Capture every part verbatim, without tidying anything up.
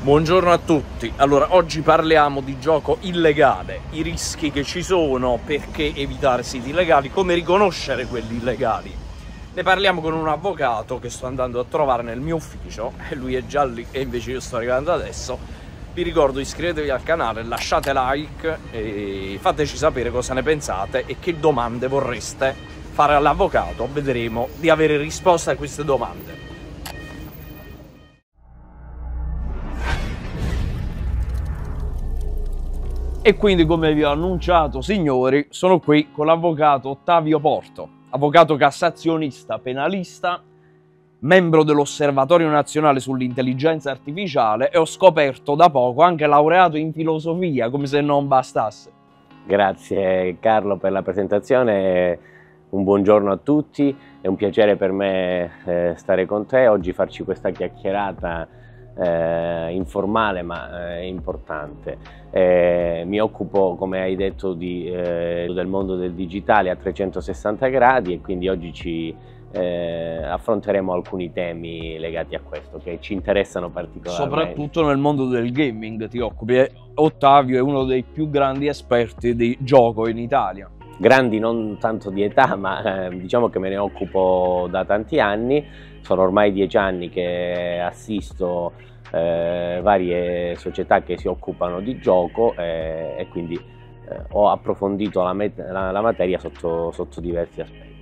Buongiorno a tutti. Allora, oggi parliamo di gioco illegale, i rischi che ci sono, perché evitare siti illegali, come riconoscere quelli illegali. Ne parliamo con un avvocato che sto andando a trovare nel mio ufficio, e lui è già lì e invece io sto arrivando adesso. Vi ricordo, iscrivetevi al canale, lasciate like e fateci sapere cosa ne pensate e che domande vorreste fare all'avvocato. Vedremo di avere risposte a queste domande. E quindi, come vi ho annunciato, signori, sono qui con l'avvocato Ottavio Porto, avvocato cassazionista penalista, membro dell'Osservatorio Nazionale sull'Intelligenza Artificiale e ho scoperto da poco anche laureato in filosofia, come se non bastasse. Grazie Carlo per la presentazione, un buongiorno a tutti, è un piacere per me eh, stare con te, oggi farci questa chiacchierata Eh, informale ma eh, importante. Eh, mi occupo, come hai detto, di, eh, del mondo del digitale a trecentosessanta gradi e quindi oggi ci eh, affronteremo alcuni temi legati a questo che ci interessano particolarmente. Soprattutto nel mondo del gaming ti occupi. Ottavio è uno dei più grandi esperti di gioco in Italia. Grandi non tanto di età, ma eh, diciamo che me ne occupo da tanti anni. Sono ormai dieci anni che assisto eh, varie società che si occupano di gioco eh, e quindi eh, ho approfondito la, la, la materia sotto, sotto diversi aspetti.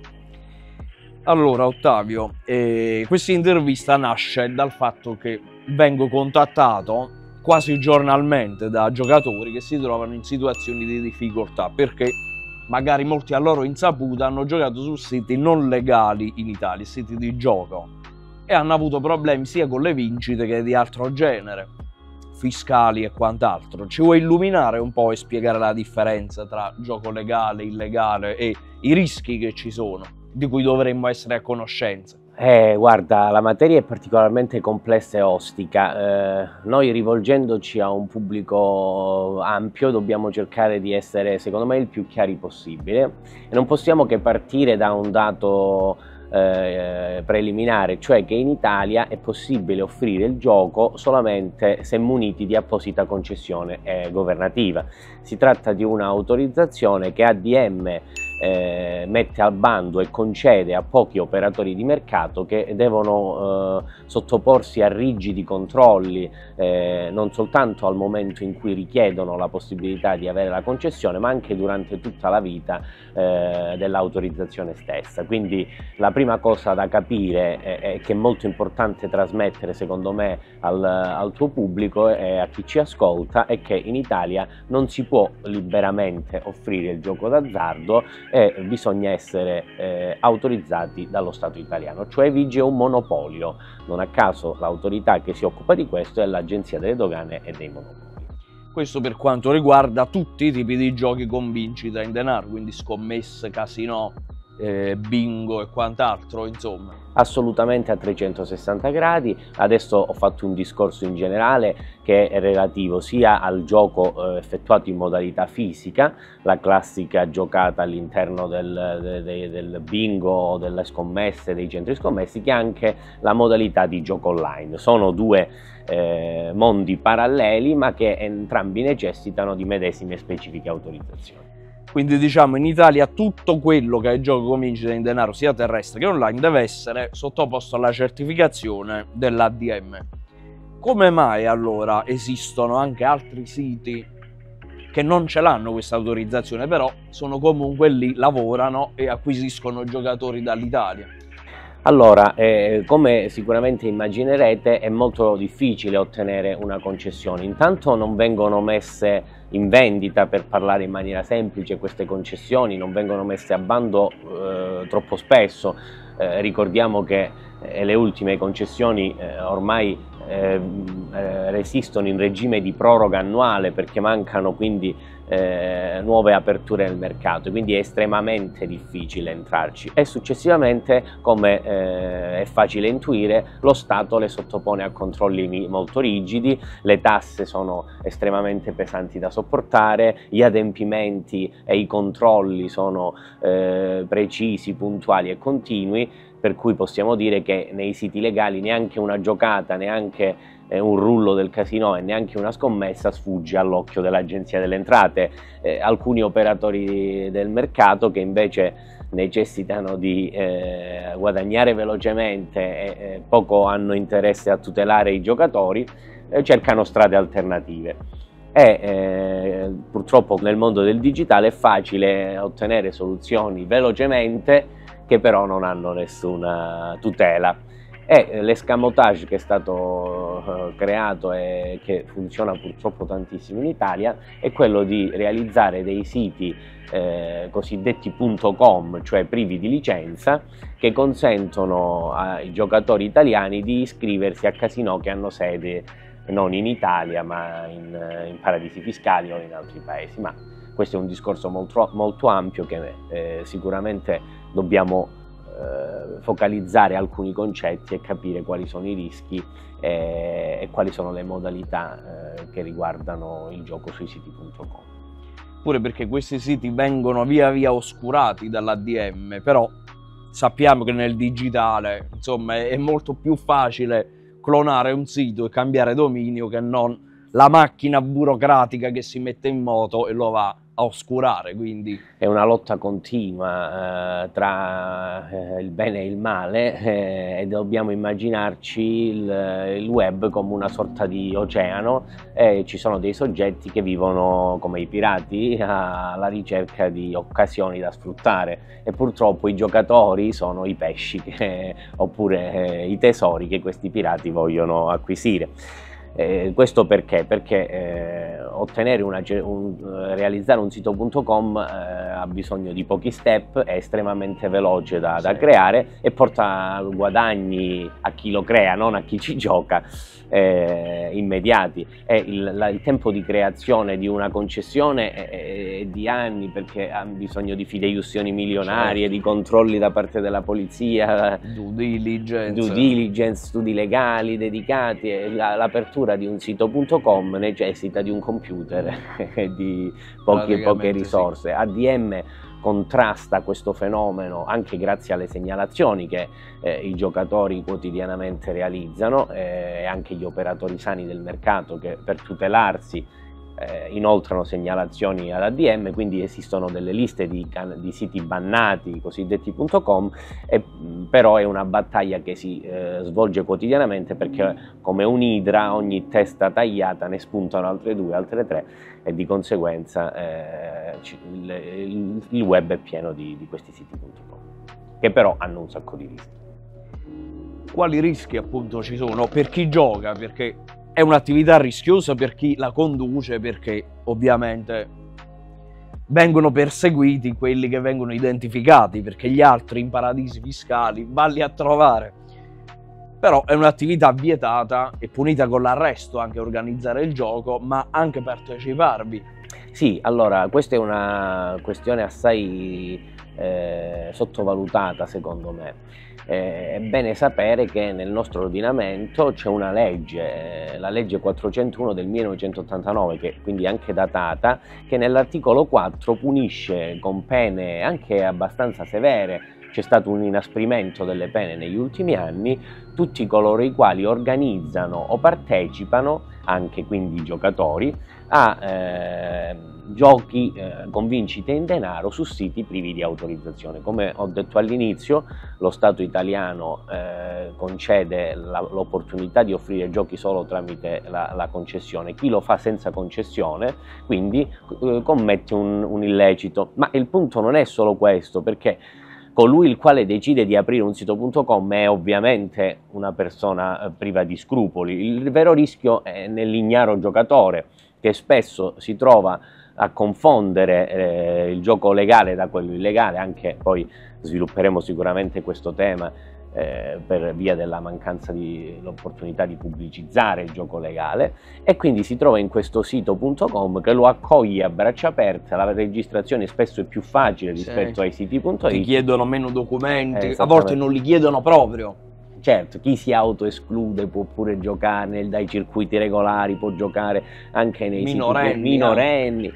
Allora Ottavio, eh, questa intervista nasce dal fatto che vengo contattato quasi giornalmente da giocatori che si trovano in situazioni di difficoltà perché magari molti a loro insaputa hanno giocato su siti non legali in Italia, siti di gioco, e hanno avuto problemi sia con le vincite che di altro genere, fiscali e quant'altro. Ci vuoi illuminare un po' e spiegare la differenza tra gioco legale, illegale e i rischi che ci sono, di cui dovremmo essere a conoscenza? Eh, guarda, la materia è particolarmente complessa e ostica. Eh, noi rivolgendoci a un pubblico ampio dobbiamo cercare di essere, secondo me, il più chiari possibile e non possiamo che partire da un dato eh, preliminare, cioè che in Italia è possibile offrire il gioco solamente se muniti di apposita concessione eh, governativa. Si tratta di un'autorizzazione che A D M Eh, mette al bando e concede a pochi operatori di mercato che devono eh, sottoporsi a rigidi controlli eh, non soltanto al momento in cui richiedono la possibilità di avere la concessione, ma anche durante tutta la vita eh, dell'autorizzazione stessa. Quindi la prima cosa da capire è, è che è molto importante trasmettere, secondo me, al, al tuo pubblico e a chi ci ascolta, è che in Italia non si può liberamente offrire il gioco d'azzardo e bisogna essere eh, autorizzati dallo Stato italiano, cioè vige un monopolio. Non a caso l'autorità che si occupa di questo è l'Agenzia delle Dogane e dei Monopoli. Questo per quanto riguarda tutti i tipi di giochi con vincita in denaro, quindi scommesse, casinò, eh, bingo e quant'altro, insomma. Assolutamente a trecentosessanta gradi. Adesso ho fatto un discorso in generale che è relativo sia al gioco eh, effettuato in modalità fisica, la classica giocata all'interno del, de, del bingo, delle scommesse, dei centri scommessi, che anche la modalità di gioco online. Sono due eh, mondi paralleli ma che entrambi necessitano di medesime specifiche autorizzazioni. Quindi diciamo in Italia tutto quello che è gioco con vincita in denaro sia terrestre che online deve essere sottoposto alla certificazione dell'A D M. Come mai allora esistono anche altri siti che non ce l'hanno questa autorizzazione, però sono comunque lì, lavorano e acquisiscono giocatori dall'Italia? Allora, eh, come sicuramente immaginerete, è molto difficile ottenere una concessione. Intanto non vengono messe in vendita, per parlare in maniera semplice, queste concessioni non vengono messe a bando eh, troppo spesso. Eh, ricordiamo che eh, le ultime concessioni eh, ormai eh, eh, resistono in regime di proroga annuale perché mancano quindi eh, nuove aperture nel mercato, quindi è estremamente difficile entrarci e successivamente, come eh, è facile intuire, lo Stato le sottopone a controlli molto rigidi, le tasse sono estremamente pesanti da sopportare, gli adempimenti e i controlli sono eh, precisi, puntuali e continui, per cui possiamo dire che nei siti legali neanche una giocata, neanche eh, un rullo del casino e neanche una scommessa sfugge all'occhio dell'Agenzia delle Entrate. Eh, alcuni operatori del mercato che invece necessitano di eh, guadagnare velocemente e eh, poco hanno interesse a tutelare i giocatori, eh, cercano strade alternative. E eh, purtroppo nel mondo del digitale è facile ottenere soluzioni velocemente che però non hanno nessuna tutela. E l'escamotage che è stato uh, creato e che funziona purtroppo tantissimo in Italia è quello di realizzare dei siti eh, cosiddetti .com, cioè privi di licenza, che consentono ai giocatori italiani di iscriversi a casinò che hanno sede non in Italia ma in, in paradisi fiscali o in altri paesi. Ma questo è un discorso molto, molto ampio che eh, sicuramente dobbiamo eh, focalizzare alcuni concetti e capire quali sono i rischi eh, e quali sono le modalità eh, che riguardano il gioco sui siti punto com. Pure perché questi siti vengono via via oscurati dall'A D M, però sappiamo che nel digitale, insomma, è molto più facile clonare un sito e cambiare dominio che non la macchina burocratica che si mette in moto e lo va a oscurare. Quindi è una lotta continua eh, tra eh, il bene e il male eh, e dobbiamo immaginarci il, il web come una sorta di oceano e ci sono dei soggetti che vivono come i pirati alla ricerca di occasioni da sfruttare e purtroppo i giocatori sono i pesci che, oppure eh, i tesori che questi pirati vogliono acquisire. Eh, questo perché? Perché eh, ottenere una, un, realizzare un sito punto com eh, ha bisogno di pochi step, è estremamente veloce da, da creare e porta guadagni a chi lo crea, non a chi ci gioca, eh, immediati. E il, la, il tempo di creazione di una concessione è, è di anni, perché ha bisogno di fideiussioni milionarie, certo, di controlli da parte della polizia, due diligence, due diligence studi legali dedicati, e l'apertura di un sito punto com necessita di un computer e di poche, poche risorse. Sì. A D M contrasta questo fenomeno anche grazie alle segnalazioni che eh, i giocatori quotidianamente realizzano eh, e anche gli operatori sani del mercato che per tutelarsi Eh, inoltrano segnalazioni all'A D M, quindi esistono delle liste di, di siti bannati, cosiddetti .com, e, però è una battaglia che si eh, svolge quotidianamente, perché come un'idra ogni testa tagliata ne spuntano altre due, altre tre, e di conseguenza eh, il, il web è pieno di, di questi siti .com, che però hanno un sacco di rischi. Quali rischi appunto ci sono per chi gioca? Perché è un'attività rischiosa per chi la conduce, perché ovviamente vengono perseguiti quelli che vengono identificati, perché gli altri in paradisi fiscali valli a trovare. Però è un'attività vietata e punita con l'arresto anche organizzare il gioco, ma anche parteciparvi. Sì, allora questa è una questione assai eh, sottovalutata secondo me. Eh, è bene sapere che nel nostro ordinamento c'è una legge, eh, la legge quattrocentouno del millenovecentottantanove, che quindi è anche datata, che nell'articolo quattro punisce con pene anche abbastanza severe, c'è stato un inasprimento delle pene negli ultimi anni, tutti coloro i quali organizzano o partecipano, anche quindi i giocatori, a eh, giochi eh, con vincite in denaro su siti privi di autorizzazione. Come ho detto all'inizio, lo Stato italiano eh, concede l'opportunità di offrire giochi solo tramite la, la concessione. Chi lo fa senza concessione quindi eh, commette un, un illecito. Ma il punto non è solo questo, perché colui il quale decide di aprire un sito punto com è ovviamente una persona priva di scrupoli. Il vero rischio è nell'ignaro giocatore, che spesso si trova a confondere eh, il gioco legale da quello illegale. Anche poi svilupperemo sicuramente questo tema eh, per via della mancanza di l'opportunità di pubblicizzare il gioco legale, e quindi si trova in questo sito punto com che lo accoglie a braccia aperte. La registrazione spesso è più facile rispetto sì. ai siti punto it. Ti chiedono meno documenti, eh, a volte non li chiedono proprio. Certo, chi si autoesclude può pure giocare dai circuiti regolari, può giocare anche nei minorenni, siti minorenni.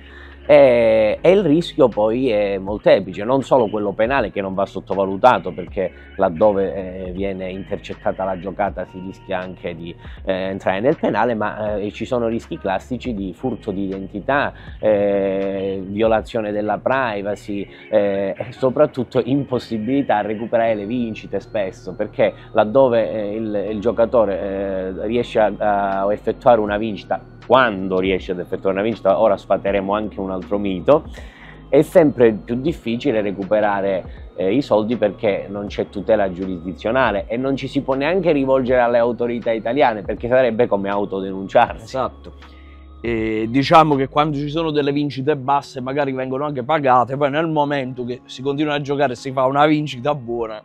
E, e il rischio poi è molteplice, non solo quello penale, che non va sottovalutato, perché laddove eh, viene intercettata la giocata si rischia anche di eh, entrare nel penale, ma eh, ci sono rischi classici di furto di identità, eh, violazione della privacy eh, e soprattutto impossibilità a recuperare le vincite spesso, perché laddove eh, il, il giocatore eh, riesce a, a effettuare una vincita, quando riesce ad effettuare una vincita, ora sfateremo anche un altro mito, è sempre più difficile recuperare eh, i soldi, perché non c'è tutela giurisdizionale e non ci si può neanche rivolgere alle autorità italiane, perché sarebbe come autodenunciarsi. Esatto. E diciamo che quando ci sono delle vincite basse magari vengono anche pagate, poi nel momento che si continua a giocare e si fa una vincita buona,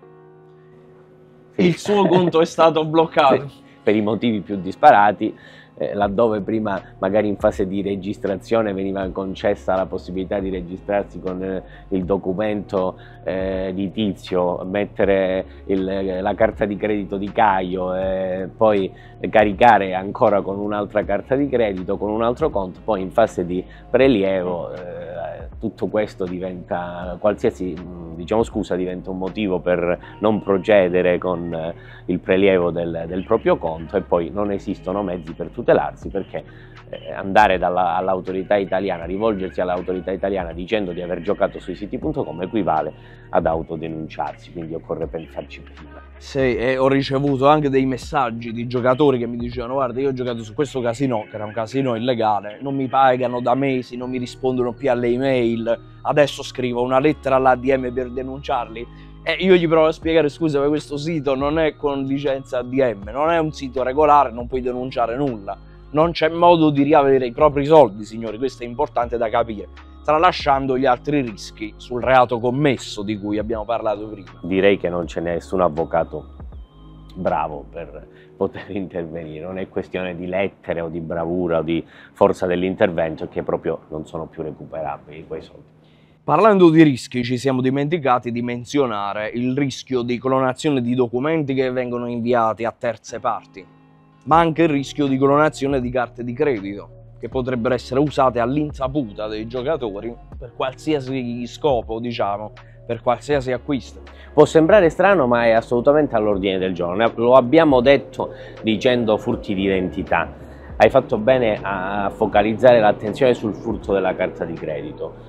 sì, il suo conto è stato bloccato. Sì, per i motivi più disparati. Eh, laddove prima magari in fase di registrazione veniva concessa la possibilità di registrarsi con eh, il documento eh, di Tizio, mettere il, la carta di credito di Caio e poi caricare ancora con un'altra carta di credito, con un altro conto, poi in fase di prelievo eh, tutto questo diventa, qualsiasi diciamo scusa diventa un motivo per non procedere con eh, il prelievo del, del proprio conto, e poi non esistono mezzi per tutelarsi, perché eh, andare all'autorità italiana, rivolgersi all'autorità italiana dicendo di aver giocato sui siti punto com equivale ad autodenunciarsi, quindi occorre pensarci prima. Sì, e ho ricevuto anche dei messaggi di giocatori che mi dicevano: guarda, io ho giocato su questo casino, che era un casino illegale, non mi pagano da mesi, non mi rispondono più alle email, adesso scrivo una lettera all'A D M per denunciarli. E io gli provo a spiegare: scusa, ma questo sito non è con licenza A D M, non è un sito regolare, non puoi denunciare nulla, non c'è modo di riavere i propri soldi, signori, questo è importante da capire, tralasciando gli altri rischi sul reato commesso di cui abbiamo parlato prima. Direi che non c'è nessun avvocato bravo per poter intervenire, non è questione di lettere o di bravura o di forza dell'intervento, che proprio non sono più recuperabili quei soldi. Parlando di rischi, ci siamo dimenticati di menzionare il rischio di clonazione di documenti che vengono inviati a terze parti, ma anche il rischio di clonazione di carte di credito, che potrebbero essere usate all'insaputa dei giocatori per qualsiasi scopo, diciamo, per qualsiasi acquisto. Può sembrare strano, ma è assolutamente all'ordine del giorno. Lo abbiamo detto dicendo furti di identità. Hai fatto bene a focalizzare l'attenzione sul furto della carta di credito.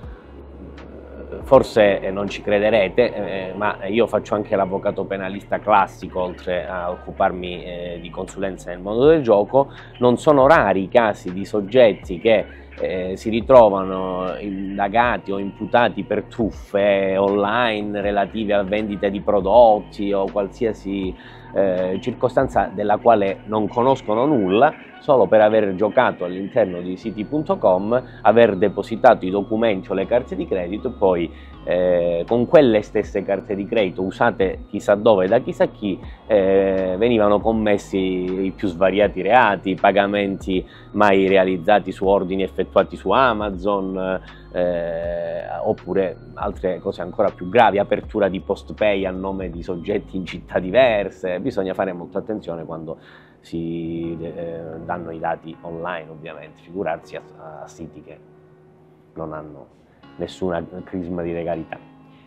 Forse eh, non ci crederete, eh, ma io faccio anche l'avvocato penalista classico, oltre a occuparmi eh, di consulenza nel mondo del gioco. Non sono rari i casi di soggetti che eh, si ritrovano indagati o imputati per truffe online relative a vendite di prodotti o qualsiasi eh, circostanza della quale non conoscono nulla, solo per aver giocato all'interno di siti punto com, aver depositato i documenti o le carte di credito, e poi eh, con quelle stesse carte di credito, usate chissà dove da chissà chi, eh, venivano commessi i più svariati reati, pagamenti mai realizzati su ordini effettuati su Amazon, eh, oppure altre cose ancora più gravi, apertura di post pay a nome di soggetti in città diverse. Bisogna fare molta attenzione quando si eh, danno i dati online, ovviamente, figurarsi a, a siti che non hanno nessuna crisma di legalità.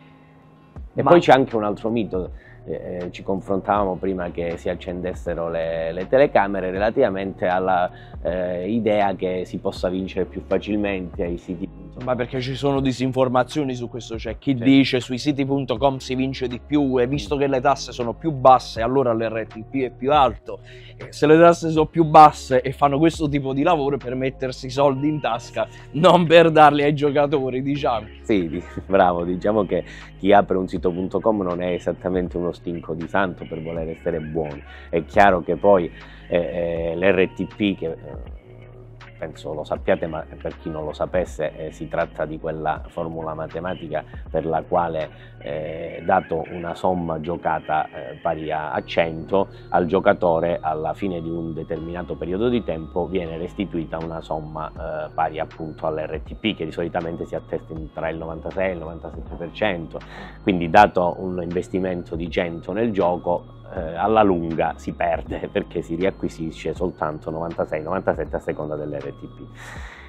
E Ma... poi c'è anche un altro mito, eh, ci confrontavamo prima che si accendessero le, le telecamere, relativamente alla eh, idea che si possa vincere più facilmente ai siti. Ma perché ci sono disinformazioni su questo, c'è chi sì. dice sui siti punto com si vince di più, e visto che le tasse sono più basse allora l'R T P è più alto, e se le tasse sono più basse e fanno questo tipo di lavoro per mettersi i soldi in tasca, non per darli ai giocatori, diciamo. Sì, bravo, diciamo che chi apre un sito punto com non è esattamente uno stinco di santo per voler essere buoni. È chiaro che poi eh, eh, l'R T P, che eh, penso lo sappiate, ma per chi non lo sapesse, eh, si tratta di quella formula matematica per la quale, eh, dato una somma giocata eh, pari a cento, al giocatore alla fine di un determinato periodo di tempo viene restituita una somma eh, pari appunto all'R T P, che di solitamente si attesta tra il novantasei e il novantasette per cento. Quindi, dato un investimento di cento nel gioco, Eh, alla lunga si perde, perché si riacquisisce soltanto novantasei novantasette a seconda dell'R T P.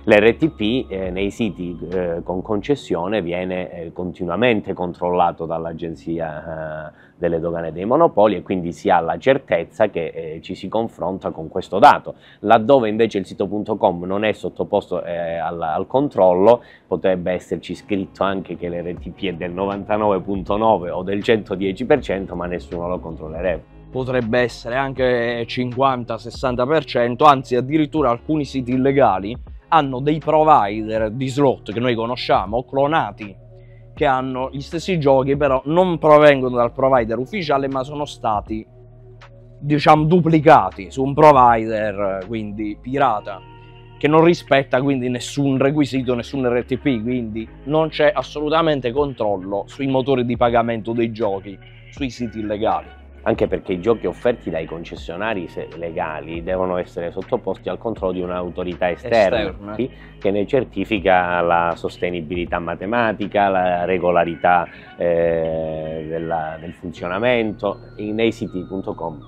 L'R T P eh, nei siti eh, con concessione viene eh, continuamente controllato dall'Agenzia eh, delle Dogane e dei Monopoli, e quindi si ha la certezza che eh, ci si confronta con questo dato. Laddove invece il sito punto com non è sottoposto eh, al, al controllo, potrebbe esserci scritto anche che l'R T P è del novantanove virgola nove o del centodieci per cento, ma nessuno lo controllerebbe. Potrebbe essere anche cinquanta sessanta per cento, anzi addirittura alcuni siti illegali hanno dei provider di slot che noi conosciamo, clonati, che hanno gli stessi giochi, però non provengono dal provider ufficiale, ma sono stati, diciamo, duplicati su un provider, quindi pirata, che non rispetta quindi nessun requisito, nessun R T P, quindi non c'è assolutamente controllo sui motori di pagamento dei giochi, sui siti illegali. Anche perché i giochi offerti dai concessionari legali devono essere sottoposti al controllo di un'autorità esterna, esterna che ne certifica la sostenibilità matematica, la regolarità eh, della, del funzionamento nei siti punto com.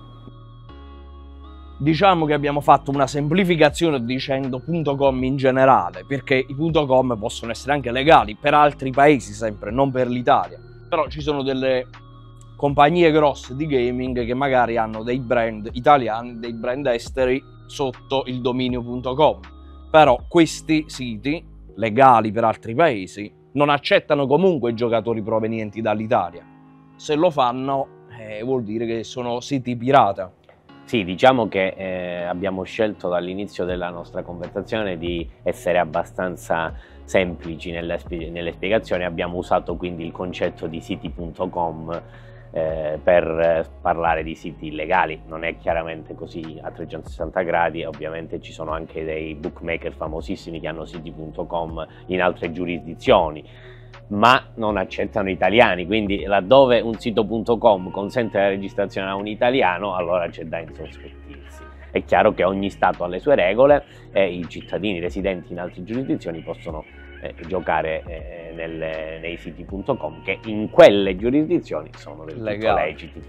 Diciamo che abbiamo fatto una semplificazione dicendo .com in generale, perché i .com possono essere anche legali per altri paesi sempre, non per l'Italia, però ci sono delle compagnie grosse di gaming che magari hanno dei brand italiani, dei brand esteri sotto il dominio punto com, però questi siti legali per altri paesi non accettano comunque giocatori provenienti dall'Italia. Se lo fanno eh, vuol dire che sono siti pirata. Sì, diciamo che eh, abbiamo scelto dall'inizio della nostra conversazione di essere abbastanza semplici nelle, nelle spiegazioni, abbiamo usato quindi il concetto di siti punto com Eh, per eh, parlare di siti illegali. Non è chiaramente così a trecentosessanta gradi, ovviamente ci sono anche dei bookmaker famosissimi che hanno siti punto com in altre giurisdizioni, ma non accettano italiani, quindi laddove un sito punto com consente la registrazione a un italiano, allora c'è da insospettirsi. È chiaro che ogni Stato ha le sue regole e i cittadini residenti in altre giurisdizioni possono Eh, giocare eh, nelle, nei siti punto com che in quelle giurisdizioni sono del tutto leciti.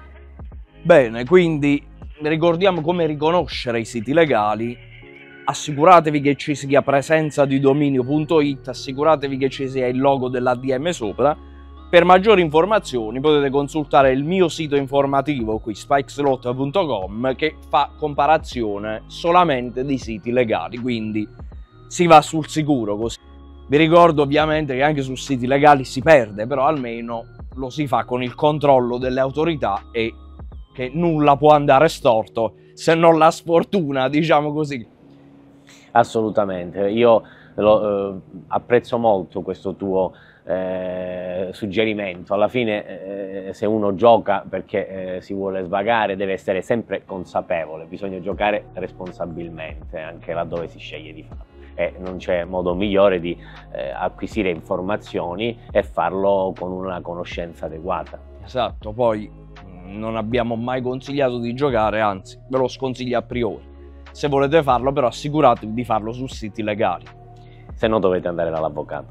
Bene, quindi ricordiamo come riconoscere i siti legali. Assicuratevi che ci sia presenza di dominio punto it, assicuratevi che ci sia il logo dell'A D M sopra. Per maggiori informazioni potete consultare il mio sito informativo qui, spikeslot punto com, che fa comparazione solamente di siti legali, quindi si va sul sicuro così. Vi ricordo ovviamente che anche su siti legali si perde, però almeno lo si fa con il controllo delle autorità e che nulla può andare storto se non la sfortuna, diciamo così. Assolutamente, io lo, eh, apprezzo molto questo tuo eh, suggerimento. Alla fine eh, se uno gioca perché eh, si vuole svagare deve essere sempre consapevole, bisogna giocare responsabilmente anche laddove si sceglie di farlo. E non c'è modo migliore di eh, acquisire informazioni e farlo con una conoscenza adeguata. Esatto, poi non abbiamo mai consigliato di giocare, anzi ve lo sconsiglio a priori. Se volete farlo però assicuratevi di farlo su siti legali. Se no dovete andare dall'avvocato.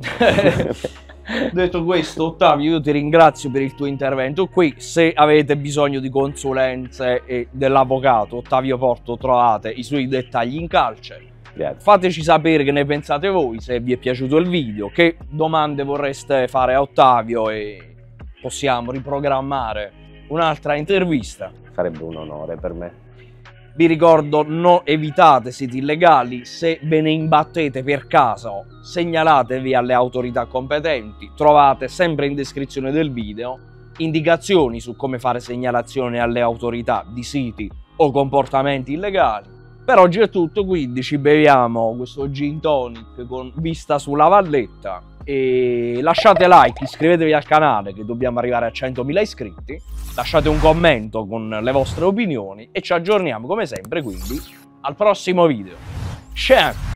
Detto questo, Ottavio, io ti ringrazio per il tuo intervento qui. Se avete bisogno di consulenze e dell'avvocato Ottavio Porto trovate i suoi dettagli in calce. Grazie. Fateci sapere che ne pensate voi, se vi è piaciuto il video, che domande vorreste fare a Ottavio e possiamo riprogrammare un'altra intervista. Sarebbe un onore per me. Vi ricordo, no, evitate siti illegali, se ve ne imbattete per caso segnalatevi alle autorità competenti, trovate sempre in descrizione del video indicazioni su come fare segnalazione alle autorità di siti o comportamenti illegali. Per oggi è tutto, quindi ci beviamo questo gin tonic con vista sulla valletta e lasciate like, iscrivetevi al canale che dobbiamo arrivare a centomila iscritti, lasciate un commento con le vostre opinioni e ci aggiorniamo come sempre quindi al prossimo video. Ciao!